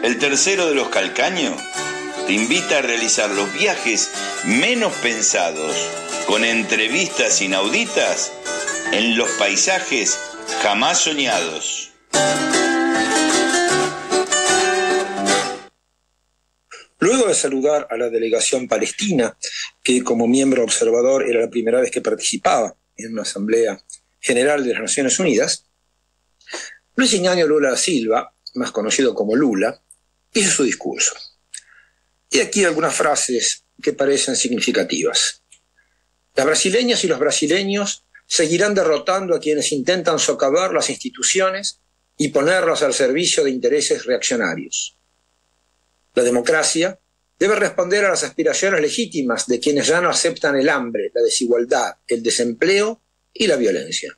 El tercero de los Calcaño te invita a realizar los viajes menos pensados, con entrevistas inauditas en los paisajes jamás soñados. Luego de saludar a la delegación palestina, que como miembro observador era la primera vez que participaba en una Asamblea General de las Naciones Unidas, Luis Ignacio Lula da Silva, más conocido como Lula, hizo su discurso. Y aquí algunas frases que parecen significativas. Las brasileñas y los brasileños seguirán derrotando a quienes intentan socavar las instituciones y ponerlas al servicio de intereses reaccionarios. La democracia debe responder a las aspiraciones legítimas de quienes ya no aceptan el hambre, la desigualdad, el desempleo y la violencia.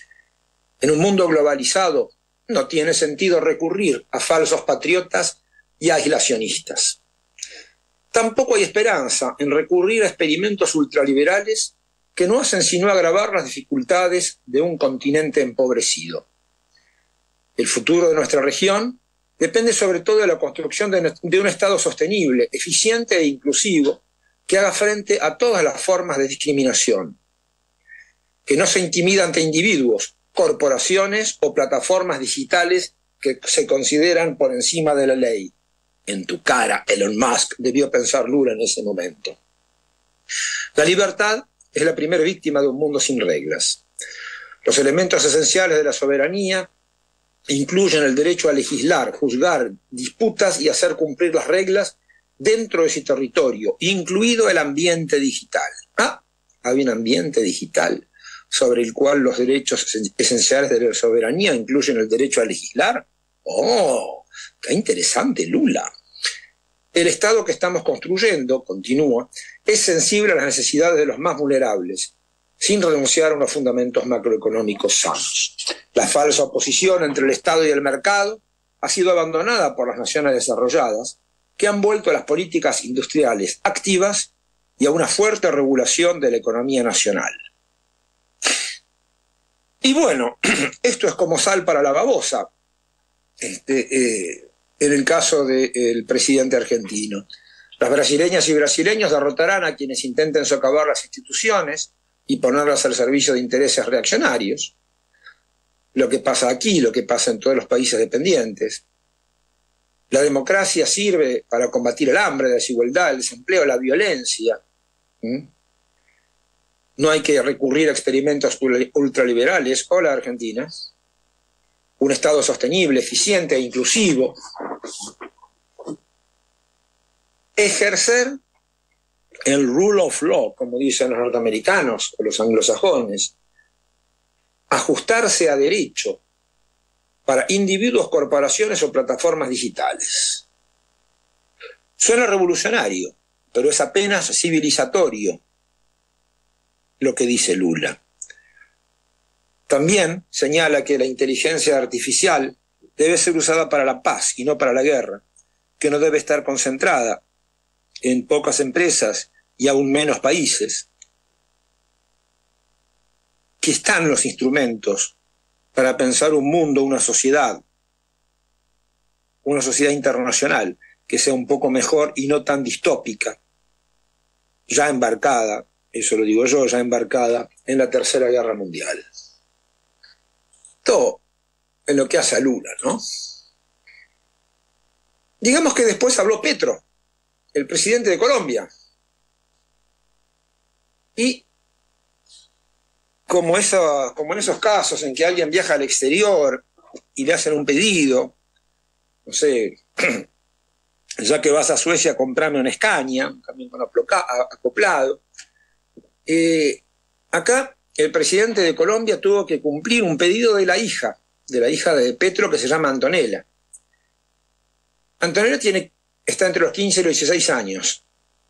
En un mundo globalizado no tiene sentido recurrir a falsos patriotas y aislacionistas. Tampoco hay esperanza en recurrir a experimentos ultraliberales que no hacen sino agravar las dificultades de un continente empobrecido. El futuro de nuestra región depende sobre todo de la construcción de un Estado sostenible, eficiente e inclusivo, que haga frente a todas las formas de discriminación, que no se intimida ante individuos, corporaciones o plataformas digitales que se consideran por encima de la ley. En tu cara, Elon Musk, debió pensar Lula en ese momento. La libertad es la primera víctima de un mundo sin reglas. Los elementos esenciales de la soberanía incluyen el derecho a legislar, juzgar disputas y hacer cumplir las reglas dentro de ese territorio, incluido el ambiente digital. Hay un ambiente digital sobre el cual los derechos esenciales de la soberanía incluyen el derecho a legislar. ¡Oh! ¡Qué interesante, Lula! El Estado que estamos construyendo, continúa, es sensible a las necesidades de los más vulnerables, sin renunciar a unos fundamentos macroeconómicos sanos. La falsa oposición entre el Estado y el mercado ha sido abandonada por las naciones desarrolladas, que han vuelto a las políticas industriales activas y a una fuerte regulación de la economía nacional. Y bueno, esto es como sal para la babosa, en el caso del presidente argentino. Las brasileñas y brasileños derrotarán a quienes intenten socavar las instituciones y ponerlas al servicio de intereses reaccionarios. Lo que pasa aquí, lo que pasa en todos los países dependientes. La democracia sirve para combatir el hambre, la desigualdad, el desempleo, la violencia. No hay que recurrir a experimentos ultraliberales. Hola, Argentina. Un Estado sostenible, eficiente e inclusivo. Ejercer el rule of law, como dicen los norteamericanos o los anglosajones. Ajustarse a derecho para individuos, corporaciones o plataformas digitales. Suena revolucionario, pero es apenas civilizatorio lo que dice Lula. También señala que la inteligencia artificial debe ser usada para la paz y no para la guerra, que no debe estar concentrada en pocas empresas y aún menos países, que están los instrumentos para pensar un mundo, una sociedad internacional que sea un poco mejor y no tan distópica, ya embarcada, eso lo digo yo, ya embarcada en la Tercera Guerra Mundial. Todo en lo que hace a Lula, ¿no? Digamos que después habló Petro, el presidente de Colombia. Y como en esos casos en que alguien viaja al exterior y le hacen un pedido, no sé, ya que vas a Suecia, comprame una Scania, un camión con acoplado. Acá el presidente de Colombia tuvo que cumplir un pedido de la hija de Petro, que se llama Antonella. Antonella está entre los 15 y los 16 años.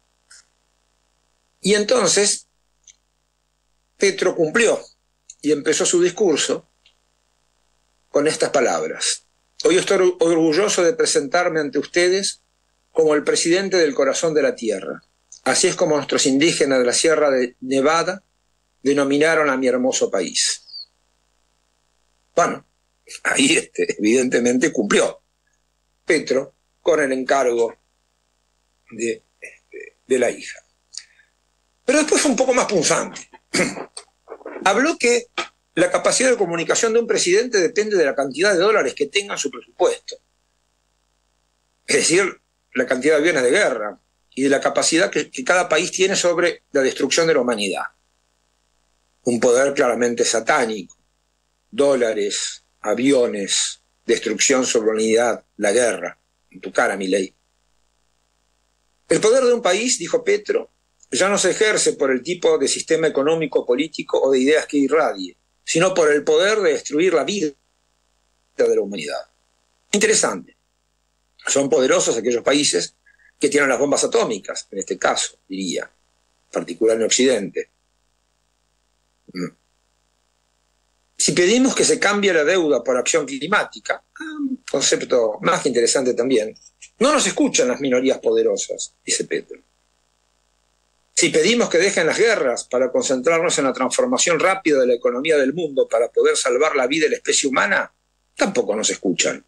Y entonces Petro cumplió y empezó su discurso con estas palabras. Hoy estoy orgulloso de presentarme ante ustedes como el presidente del corazón de la tierra. Así es como nuestros indígenas de la Sierra de Nevada denominaron a mi hermoso país. Bueno, ahí evidentemente cumplió. Petro con el encargo de la hija. Pero después fue un poco más punzante. Habló que la capacidad de comunicación de un presidente depende de la cantidad de dólares que tenga en su presupuesto. Es decir, la cantidad de aviones de guerra y de la capacidad que cada país tiene sobre la destrucción de la humanidad. Un poder claramente satánico. Dólares, aviones, destrucción sobre la humanidad, la guerra. En tu cara, Milei. El poder de un país, dijo Petro, ya no se ejerce por el tipo de sistema económico, político o de ideas que irradie, sino por el poder de destruir la vida de la humanidad. Interesante. Son poderosos aquellos países que tienen las bombas atómicas, en este caso, diría, en particular en Occidente. Si pedimos que se cambie la deuda por acción climática, un concepto más que interesante también, no nos escuchan las minorías poderosas, dice Petro. Si pedimos que dejen las guerras para concentrarnos en la transformación rápida de la economía del mundo para poder salvar la vida de la especie humana, tampoco nos escuchan.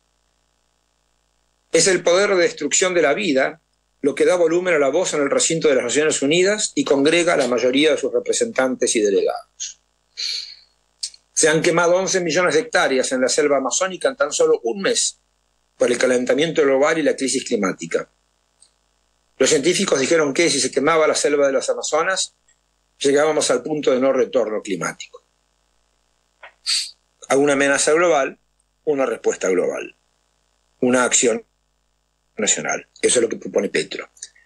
Es el poder de destrucción de la vida lo que da volumen a la voz en el recinto de las Naciones Unidas y congrega a la mayoría de sus representantes y delegados. Se han quemado 11 millones de hectáreas en la selva amazónica en tan solo un mes por el calentamiento global y la crisis climática. Los científicos dijeron que si se quemaba la selva de las Amazonas, llegábamos al punto de no retorno climático. A una amenaza global, una respuesta global. Una acción nacional. Eso es lo que propone Petro.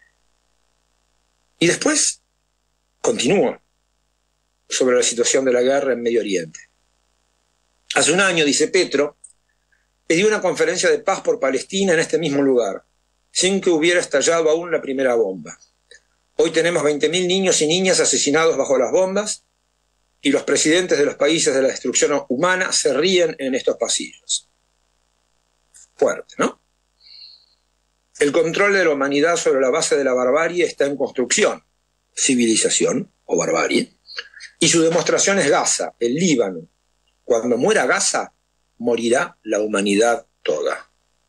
Y después continúa sobre la situación de la guerra en Medio Oriente. Hace un año, dice Petro, pidió una conferencia de paz por Palestina en este mismo lugar, sin que hubiera estallado aún la primera bomba. Hoy tenemos 20.000 niños y niñas asesinados bajo las bombas y los presidentes de los países de la destrucción humana se ríen en estos pasillos. Fuerte, ¿no? El control de la humanidad sobre la base de la barbarie está en construcción, civilización o barbarie, y su demostración es Gaza, el Líbano. Cuando muera Gaza, morirá la humanidad toda.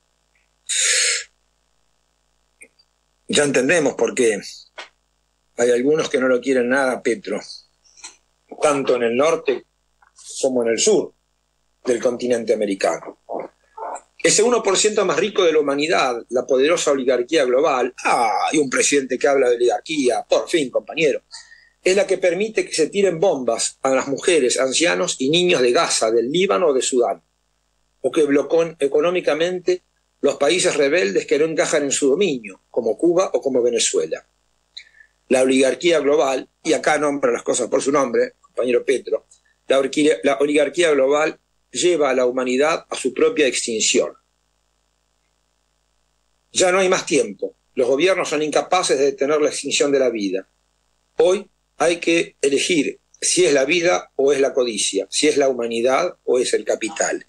Ya entendemos por qué hay algunos que no lo quieren nada, Petro, tanto en el norte como en el sur del continente americano. Ese 1% más rico de la humanidad, la poderosa oligarquía global, hay un presidente que habla de oligarquía, por fin, compañero, es la que permite que se tiren bombas a las mujeres, ancianos y niños de Gaza, del Líbano o de Sudán, o que bloquean económicamente los países rebeldes que no encajan en su dominio, como Cuba o como Venezuela. La oligarquía global, y acá nombra las cosas por su nombre, compañero Petro, la oligarquía global lleva a la humanidad a su propia extinción. Ya no hay más tiempo. Los gobiernos son incapaces de detener la extinción de la vida. Hoy hay que elegir si es la vida o es la codicia, si es la humanidad o es el capital.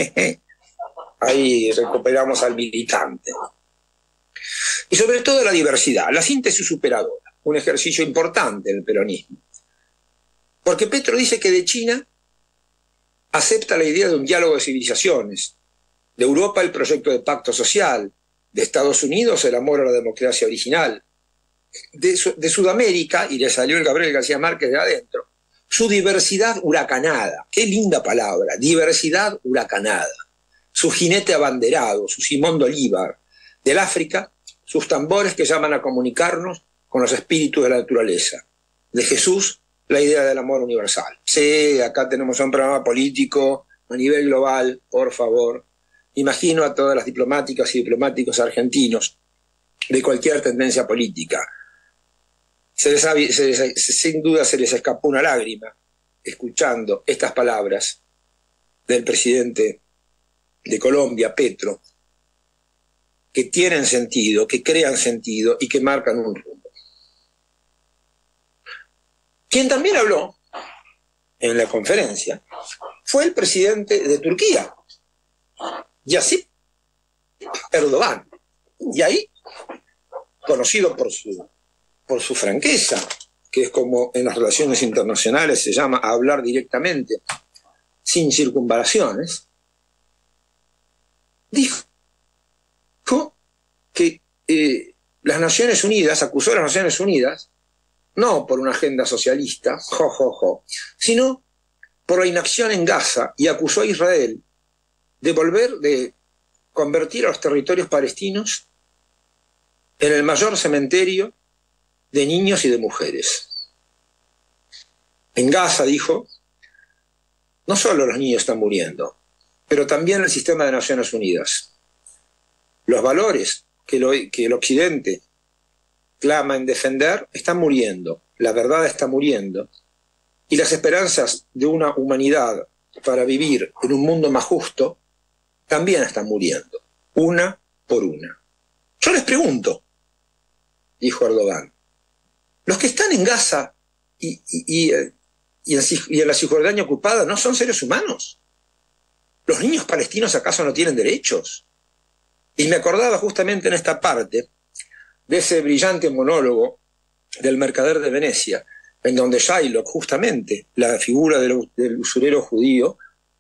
Ahí recuperamos al militante. Y sobre todo la diversidad, la síntesis superadora, un ejercicio importante en el peronismo. Porque Petro dice que de China acepta la idea de un diálogo de civilizaciones, de Europa el proyecto de pacto social, de Estados Unidos el amor a la democracia original, de Sudamérica, y le salió el Gabriel García Márquez de adentro, su diversidad huracanada, qué linda palabra, diversidad huracanada, su jinete abanderado, su Simón Bolívar, del África, sus tambores que llaman a comunicarnos con los espíritus de la naturaleza, de Jesús, la idea del amor universal. Sí, acá tenemos un programa político a nivel global, por favor. Imagino a todas las diplomáticas y diplomáticos argentinos de cualquier tendencia política. Sin duda se les escapó una lágrima escuchando estas palabras del presidente de Colombia, Petro, que tienen sentido, que crean sentido y que marcan un rumbo. Quien también habló en la conferencia fue el presidente de Turquía, Recep Erdogan. Y ahí, conocido por su franqueza, que es como en las relaciones internacionales se llama hablar directamente, sin circunvalaciones, dijo las Naciones Unidas, acusó a las Naciones Unidas, no por una agenda socialista, sino por la inacción en Gaza, y acusó a Israel de convertir a los territorios palestinos en el mayor cementerio de niños y de mujeres. En Gaza, dijo, no solo los niños están muriendo, pero también el sistema de Naciones Unidas. Los valores que el Occidente clama en defender están muriendo, la verdad está muriendo, y las esperanzas de una humanidad para vivir en un mundo más justo también están muriendo, una por una. Yo les pregunto, dijo Erdogan, los que están en Gaza y en la Cisjordania ocupada no son seres humanos. ¿Los niños palestinos acaso no tienen derechos? Y me acordaba justamente en esta parte de ese brillante monólogo del Mercader de Venecia, en donde Shylock, justamente, la figura del usurero judío,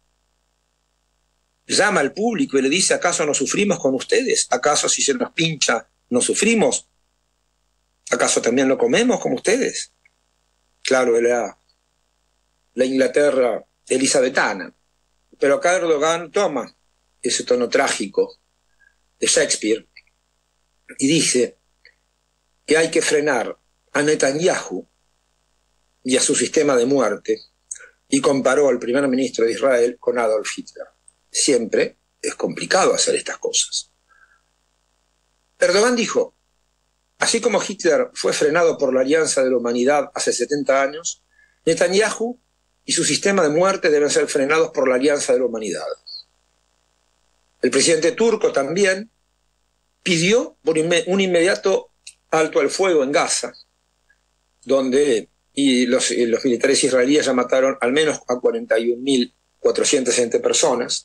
llama al público y le dice, ¿acaso no sufrimos con ustedes? ¿Acaso si se nos pincha no sufrimos? ¿Acaso también lo comemos como ustedes? Claro, era la Inglaterra elizabetana. Pero acá Erdogan toma ese tono trágico de Shakespeare y dice que hay que frenar a Netanyahu y a su sistema de muerte, y comparó al primer ministro de Israel con Adolf Hitler. Siempre es complicado hacer estas cosas. Erdogan dijo, así como Hitler fue frenado por la Alianza de la Humanidad hace 70 años, Netanyahu y su sistema de muerte deben ser frenados por la Alianza de la Humanidad. El presidente turco también pidió un inmediato alto al fuego en Gaza, donde los militares israelíes ya mataron al menos a 41.420 personas.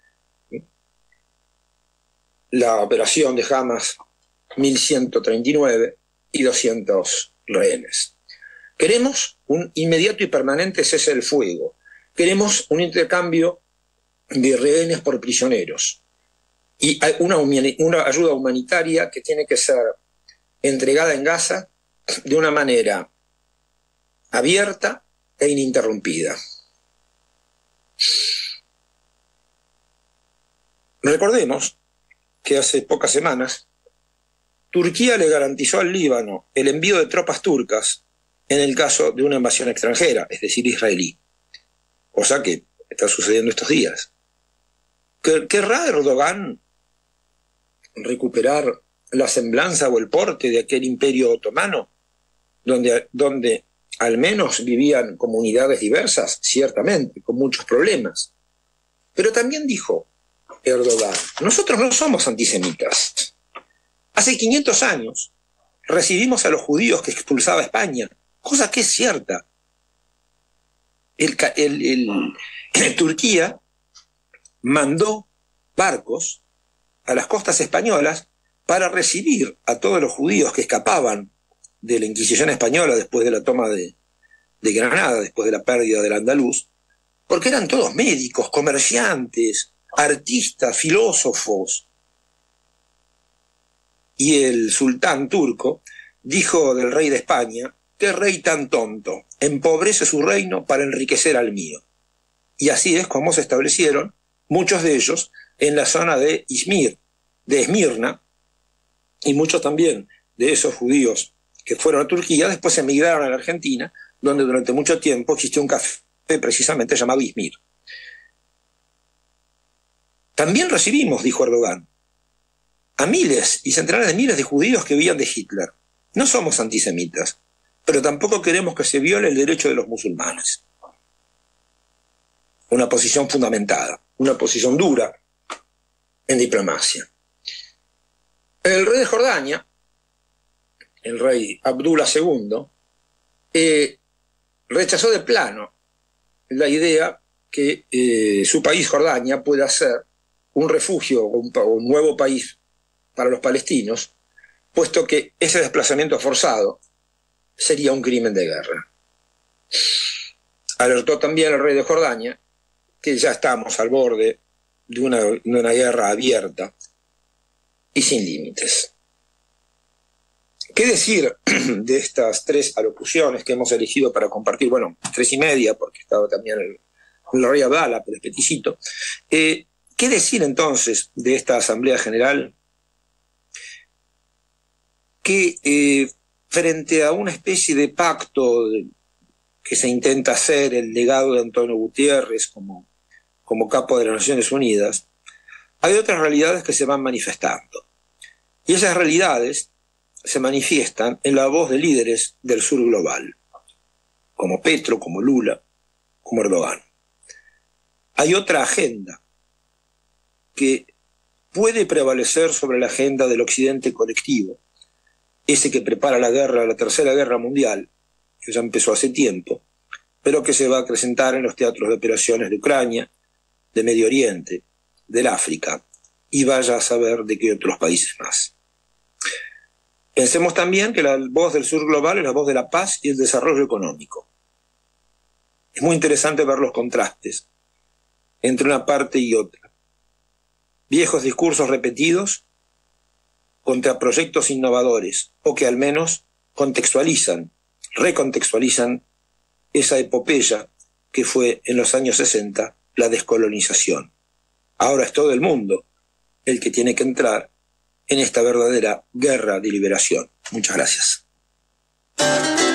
La operación de Hamas, 1.139 y 200 rehenes. Queremos un inmediato y permanente cese del fuego. Queremos un intercambio de rehenes por prisioneros. Y una ayuda humanitaria que tiene que ser entregada en Gaza de una manera abierta e ininterrumpida. Recordemos que hace pocas semanas Turquía le garantizó al Líbano el envío de tropas turcas en el caso de una invasión extranjera, es decir, israelí. Cosa que está sucediendo estos días. ¿Querrá Erdogan recuperar la semblanza o el porte de aquel imperio otomano, donde al menos vivían comunidades diversas, ciertamente, con muchos problemas? Pero también dijo Erdogan, nosotros no somos antisemitas. Hace 500 años recibimos a los judíos que expulsaba España, cosa que es cierta. Turquía mandó barcos a las costas españolas para recibir a todos los judíos que escapaban de la Inquisición española después de la toma de Granada, después de la pérdida del andaluz, porque eran todos médicos, comerciantes, artistas, filósofos. Y el sultán turco dijo del rey de España, qué rey tan tonto, empobrece su reino para enriquecer al mío. Y así es como se establecieron muchos de ellos en la zona de Esmirna, y muchos también de esos judíos que fueron a Turquía después emigraron a la Argentina, donde durante mucho tiempo existió un café precisamente llamado Izmir. También recibimos, dijo Erdogan, a miles y centenares de miles de judíos que vivían de Hitler. No somos antisemitas, pero tampoco queremos que se viole el derecho de los musulmanes. Una posición fundamentada, una posición dura en diplomacia. El rey de Jordania, el rey Abdullah II, rechazó de plano la idea que su país, Jordania, pueda ser un refugio o un nuevo país para los palestinos, puesto que ese desplazamiento forzado sería un crimen de guerra. Alertó también el rey de Jordania que ya estamos al borde de una guerra abierta y sin límites. ¿Qué decir de estas 3 alocuciones que hemos elegido para compartir? Bueno, 3 y media, porque estaba también el rey Abdala, pero es peticito. ¿Qué decir entonces de esta Asamblea General que frente a una especie de pacto que se intenta hacer, el legado de Antonio Gutiérrez como capo de las Naciones Unidas, hay otras realidades que se van manifestando? Y esas realidades se manifiestan en la voz de líderes del sur global, como Petro, como Lula, como Erdogan. Hay otra agenda que puede prevalecer sobre la agenda del occidente colectivo, ese que prepara la Tercera Guerra Mundial, que ya empezó hace tiempo, pero que se va a acrecentar en los teatros de operaciones de Ucrania, de Medio Oriente, del África, y vaya a saber de qué otros países más. Pensemos también que la voz del sur global es la voz de la paz y el desarrollo económico. Es muy interesante ver los contrastes entre una parte y otra. Viejos discursos repetidos contra proyectos innovadores, o que al menos recontextualizan esa epopeya que fue en los años 60 la descolonización. Ahora es todo el mundo el que tiene que entrar en esta verdadera guerra de liberación. Muchas gracias.